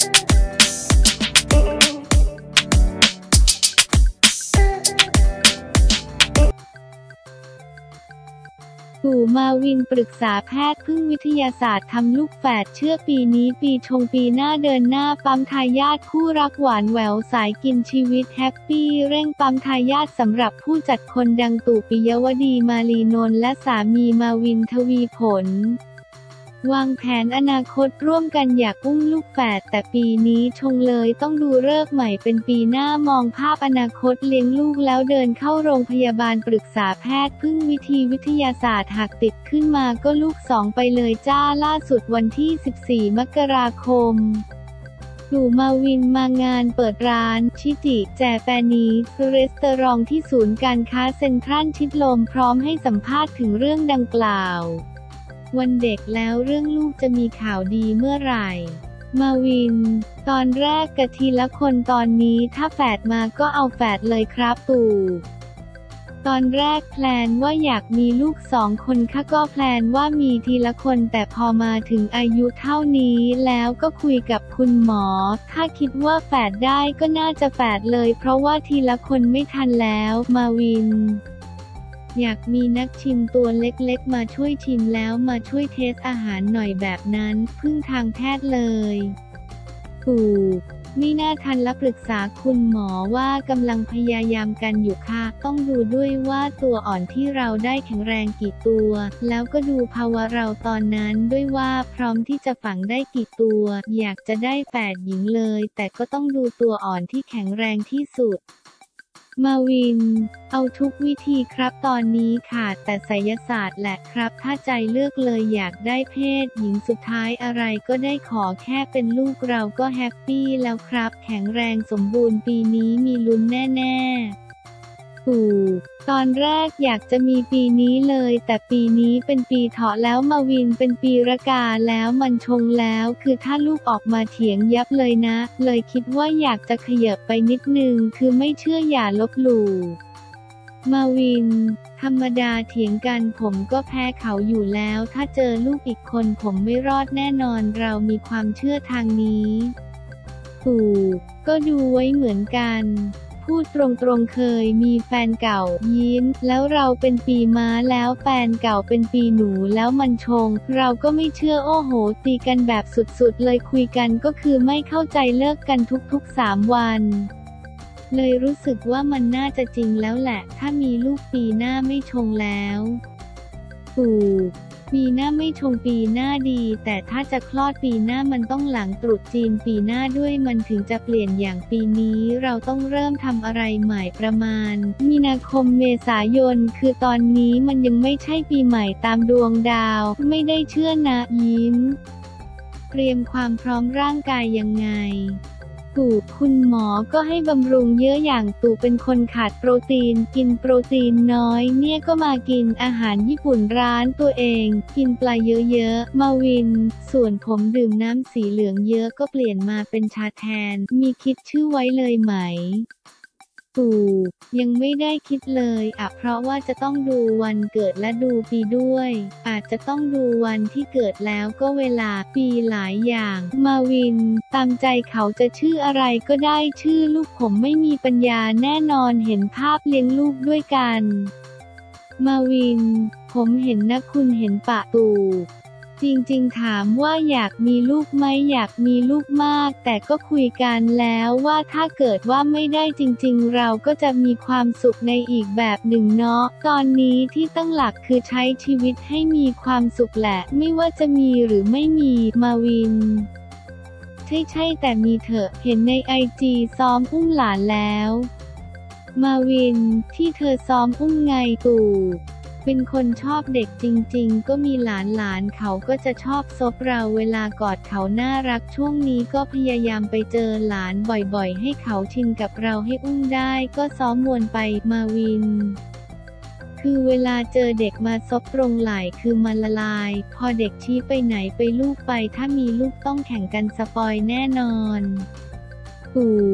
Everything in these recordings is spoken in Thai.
ปู่มาวินปรึกษาแพทย์พึ่งวิทยาศาสตร์ทำลูกแฝดเชื่อปีนี้ปีชงปีหน้าเดินหน้าปั๊มทายาทคู่รักหวานแหววสายกินชีวิตแฮปปี้เร่งปั๊มทายาทสำหรับผู้จัดคนดังตู่ปิยวดีมาลีนนท์และสามีมาวินทวีผลวางแผนอนาคตร่วมกันอยากอุ้มลูกแฝดแต่ปีนี้ชงเลยต้องดูฤกษ์ใหม่เป็นปีหน้ามองภาพอนาคตเลี้ยงลูกแล้วเดินเข้าโรงพยาบาลปรึกษาแพทย์พึ่งวิทยาศาสตร์หากติดขึ้นมาก็ลูก2ไปเลยจ้าล่าสุดวันที่14 มกราคมตู่มาวินมางานเปิดร้านชิจิแจแปนีสรีสอร์ทที่ศูนย์การค้าเซ็นทรัลชิดลมพร้อมให้สัมภาษณ์ถึงเรื่องดังกล่าววันเด็กแล้วเรื่องลูกจะมีข่าวดีเมื่อไหร่มาวินตอนแรกกะทีละคนตอนนี้ถ้าแฝดมาก็เอาแฝดเลยครับตู่ตอนแรกแพลนว่าอยากมีลูก2 คนค่ะก็แพลนว่ามีทีละคนแต่พอมาถึงอายุเท่านี้แล้วก็คุยกับคุณหมอถ้าคิดว่าแฝดได้ก็น่าจะแฝดเลยเพราะว่าทีละคนไม่ทันแล้วมาวินอยากมีนักชิมตัวเล็กๆมาช่วยชิมแล้วมาช่วยเทสอาหารหน่อยแบบนั้นพึ่งทางแพทย์เลยปู่ไม่น่าทันและปรึกษาคุณหมอว่ากำลังพยายามกันอยู่ค่ะต้องดูด้วยว่าตัวอ่อนที่เราได้แข็งแรงกี่ตัวแล้วก็ดูภาวะเราตอนนั้นด้วยว่าพร้อมที่จะฝังได้กี่ตัวอยากจะได้แฝดหญิงเลยแต่ก็ต้องดูตัวอ่อนที่แข็งแรงที่สุดมาวินเอาทุกวิธีครับตอนนี้ขาดแต่ไสยศาสตร์แหละครับถ้าใจเลือกเลยอยากได้เพศหญิงสุดท้ายอะไรก็ได้ขอแค่เป็นลูกเราก็แฮปปี้แล้วครับแข็งแรงสมบูรณ์ปีนี้มีลุ้นแน่ๆปู่ตอนแรกอยากจะมีปีนี้เลยแต่ปีนี้เป็นปีเถาะแล้วมาวินเป็นปีรากาแล้วมันชงแล้วคือถ้าลูกออกมาเถียงยับเลยนะเลยคิดว่าอยากจะขยับไปนิดนึงคือไม่เชื่ออย่าลบหลู่มาวินธรรมดาเถียงกันผมก็แพ้เขาอยู่แล้วถ้าเจอลูกอีกคนผมไม่รอดแน่นอนเรามีความเชื่อทางนี้ปู่ก็ดูไว้เหมือนกันพูดตรงๆเคยมีแฟนเก่ายิ้มแล้วเราเป็นปีม้าแล้วแฟนเก่าเป็นปีหนูแล้วมันชงเราก็ไม่เชื่อโอ้โหตีกันแบบสุดๆเลยคุยกันก็คือไม่เข้าใจเลิกกันทุกๆ3 วันเลยรู้สึกว่ามันน่าจะจริงแล้วแหละถ้ามีลูกปีหน้าไม่ชงแล้วปู่ปีหน้าไม่ชงปีหน้าดีแต่ถ้าจะคลอดปีหน้ามันต้องหลังตรุษจีนปีหน้าด้วยมันถึงจะเปลี่ยนอย่างปีนี้เราต้องเริ่มทำอะไรใหม่ประมาณมีนาคมเมษายนคือตอนนี้มันยังไม่ใช่ปีใหม่ตามดวงดาวไม่ได้เชื่อนะยิ้มเตรียมความพร้อมร่างกายยังไงตู่คุณหมอก็ให้บำรุงเยอะอย่างตู่เป็นคนขาดโปรตีนกินโปรตีนน้อยเนี่ยก็มากินอาหารญี่ปุ่นร้านตัวเองกินปลาเยอะๆมาวินส่วนผมดื่มน้ำสีเหลืองเยอะก็เปลี่ยนมาเป็นชาแทนมีคิดชื่อไว้เลยไหมตู่ยังไม่ได้คิดเลยเพราะว่าจะต้องดูวันเกิดและดูปีด้วยอาจจะต้องดูวันที่เกิดแล้วก็เวลาปีหลายอย่างมาวินตามใจเขาจะชื่ออะไรก็ได้ชื่อลูกผมไม่มีปัญญาแน่นอนเห็นภาพเลี้ยงลูกด้วยกันมาวินผมเห็นนะคุณเห็นปะตู่จริงๆถามว่าอยากมีลูกไหมอยากมีลูกมากแต่ก็คุยกันแล้วว่าถ้าเกิดว่าไม่ได้จริงๆเราก็จะมีความสุขในอีกแบบหนึ่งเนาะตอนนี้ที่ตั้งหลักคือใช้ชีวิตให้มีความสุขแหละไม่ว่าจะมีหรือไม่มีมาวินใช่แต่มีเถอะเห็นในIGซ้อมอุ้มหลานแล้วมาวินที่เธอซ้อมอุ้มไงตู่เป็นคนชอบเด็กจริงๆก็มีหลานเขาก็จะชอบซบเราเวลากอดเขาน่ารักช่วงนี้ก็พยายามไปเจอหลานบ่อยๆให้เขาชินกับเราให้อุ้มได้ก็ซ้อมวนไปมาวินคือเวลาเจอเด็กมาซบตรงไหล่คือมันละลายพอเด็กชี้ไปไหนไปลูกไปถ้ามีลูกต้องแข่งกันสปอยแน่นอนปู่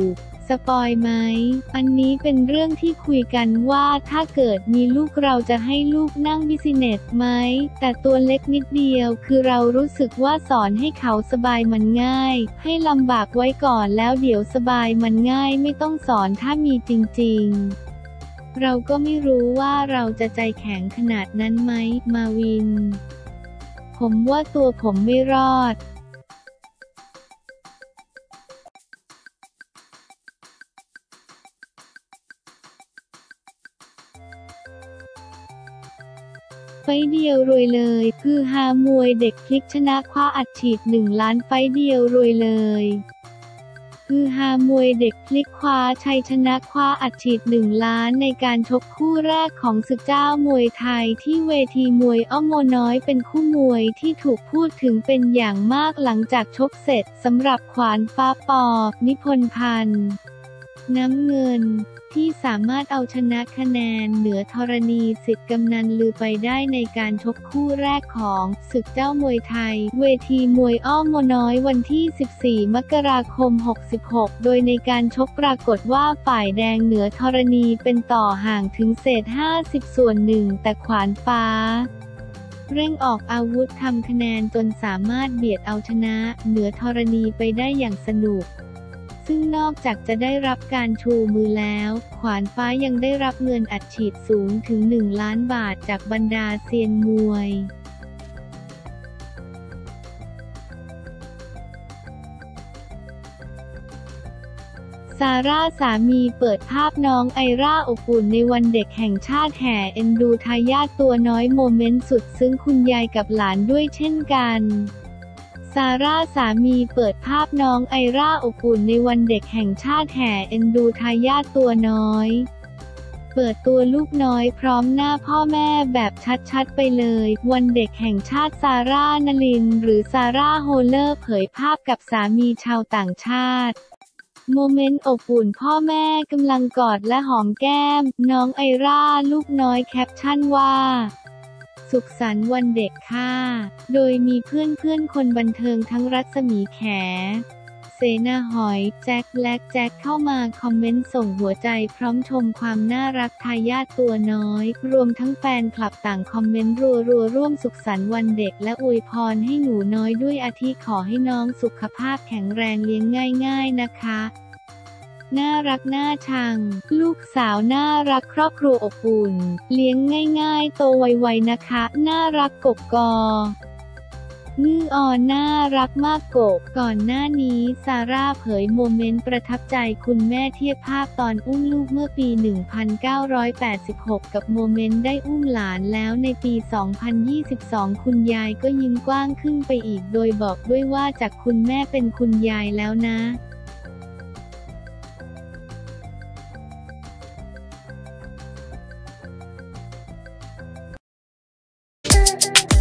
สปอยไหม อันนี้เป็นเรื่องที่คุยกันว่าถ้าเกิดมีลูกเราจะให้ลูกนั่งบิซิเนสไหม แต่ตัวเล็กนิดเดียวคือเรารู้สึกว่าสอนให้เขาสบายมันง่าย ให้ลำบากไว้ก่อนแล้วเดี๋ยวสบายมันง่ายไม่ต้องสอนถ้ามีจริงๆ เราก็ไม่รู้ว่าเราจะใจแข็งขนาดนั้นไหม มาวิน ผมว่าตัวผมไม่รอดไฟต์เดียวรวยเลยคือฮามวยเด็กพลิกชนะคว้าอัดฉีด1 ล้านไฟต์เดียวรวยเลยคือฮามวยเด็กพลิกคว้าชัยชนะคว้าอัดฉีด1 ล้านในการชกคู่แรกของศึกเจ้ามวยไทยที่เวทีมวยอ้อโมน้อยเป็นคู่มวยที่ถูกพูดถึงเป็นอย่างมากหลังจากชกเสร็จสำหรับขวานฟ้าปอ นิพนธ์พันธ์น้ำเงินที่สามารถเอาชนะคะแนนเหนือธรณีสิทธิ์กำนันลือไปได้ในการชกคู่แรกของศึกเจ้ามวยไทยเวทีมวยอ้อมโมน้อยวันที่ 14 มกราคม 66 โดยในการชกปรากฏว่าฝ่ายแดงเหนือธรณีเป็นต่อห่างถึงเศษ 50/1 แต่ขวานฟ้าเร่งออกอาวุธทำคะแนนจนสามารถเบียดเอาชนะเหนือธรณีไปได้อย่างสนุกซึ่งนอกจากจะได้รับการชูมือแล้วขวานฟ้ายังได้รับเงินอัดฉีดสูงถึง1 ล้านบาทจากบรรดาเซียนมวยซาร่าสามีเปิดภาพน้องไอร่าอบอุ่นในวันเด็กแห่งชาติแห่เอ็นดูทายาทตัวน้อยโมเมนต์สุดซึ้งคุณยายกับหลานด้วยเช่นกันซาร่าสามีเปิดภาพน้องไอร่าอบอุ่นในวันเด็กแห่งชาติแห่เอ็นดูทายาทตัวน้อยเปิดตัวลูกน้อยพร้อมหน้าพ่อแม่แบบชัดๆไปเลยวันเด็กแห่งชาติซาร่านลินหรือซาร่าโฮเลอร์เผยภาพกับสามีชาวต่างชาติโมเมนต์อบอุ่นพ่อแม่กำลังกอดและหอมแก้มน้องไอร่าลูกน้อยแคปชั่นว่าสุขสันต์วันเด็กค่ะโดยมีเพื่อนคนบันเทิงทั้งรัศมีแข เสนาหอย แจ็คและแจ็คเข้ามาคอมเมนต์ส่งหัวใจพร้อมชมความน่ารักทายาทตัวน้อยรวมทั้งแฟนคลับต่างคอมเมนต์รัวร่วมสุขสันต์วันเด็กและอวยพรให้หนูน้อยด้วยอาทิขอให้น้องสุขภาพแข็งแรงเลี้ยงง่ายๆนะคะน่ารักน่าชังลูกสาวน่ารักครอบครัวอบอุ่นเลี้ยงง่ายๆโตไวๆนะคะน่ารักกบกงื้อออนน่ารักมากกบก่อนหน้านี้ซาร่าเผยโมเมนต์ประทับใจคุณแม่เทียบภาพตอนอุ้มลูกเมื่อปี 1986 กับโมเมนต์ได้อุ้มหลานแล้วในปี 2022 คุณยายก็ยิ้มกว้างขึ้นไปอีกโดยบอกด้วยว่าจากคุณแม่เป็นคุณยายแล้วนะ